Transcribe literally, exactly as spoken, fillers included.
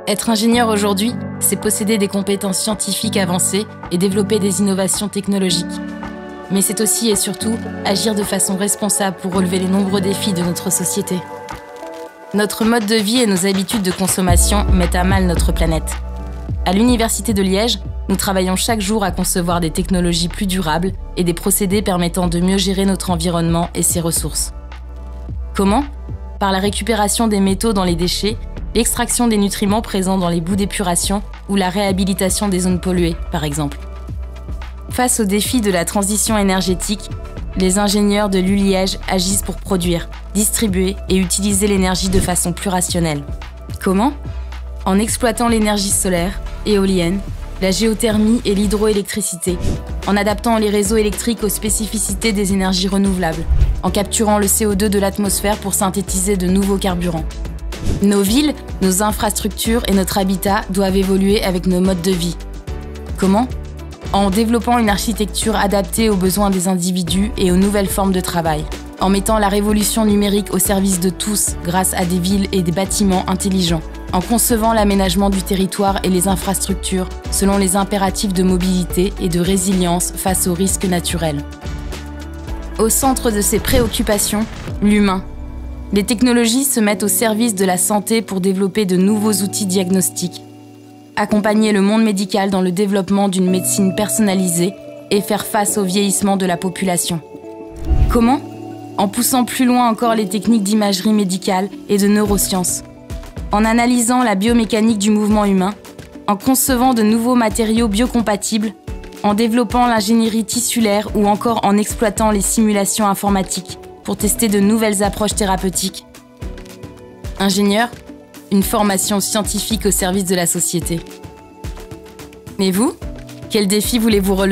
Être ingénieur aujourd'hui, c'est posséder des compétences scientifiques avancées et développer des innovations technologiques. Mais c'est aussi et surtout agir de façon responsable pour relever les nombreux défis de notre société. Notre mode de vie et nos habitudes de consommation mettent à mal notre planète. À l'Université de Liège, nous travaillons chaque jour à concevoir des technologies plus durables et des procédés permettant de mieux gérer notre environnement et ses ressources. Comment ? Par la récupération des métaux dans les déchets, l'extraction des nutriments présents dans les boues d'épuration ou la réhabilitation des zones polluées, par exemple. Face aux défis de la transition énergétique, les ingénieurs de l'U Liège agissent pour produire, distribuer et utiliser l'énergie de façon plus rationnelle. Comment ? En exploitant l'énergie solaire, éolienne, la géothermie et l'hydroélectricité, en adaptant les réseaux électriques aux spécificités des énergies renouvelables, en capturant le C O deux de l'atmosphère pour synthétiser de nouveaux carburants. Nos villes, nos infrastructures et notre habitat doivent évoluer avec nos modes de vie. Comment ? En développant une architecture adaptée aux besoins des individus et aux nouvelles formes de travail, en mettant la révolution numérique au service de tous grâce à des villes et des bâtiments intelligents, en concevant l'aménagement du territoire et les infrastructures selon les impératifs de mobilité et de résilience face aux risques naturels. Au centre de ces préoccupations, l'humain. Les technologies se mettent au service de la santé pour développer de nouveaux outils diagnostiques, accompagner le monde médical dans le développement d'une médecine personnalisée et faire face au vieillissement de la population. Comment ? En poussant plus loin encore les techniques d'imagerie médicale et de neurosciences, en analysant la biomécanique du mouvement humain, en concevant de nouveaux matériaux biocompatibles, en développant l'ingénierie tissulaire ou encore en exploitant les simulations informatiques pour tester de nouvelles approches thérapeutiques. Ingénieur, une formation scientifique au service de la société. Et vous ? Quel défi voulez-vous relever ?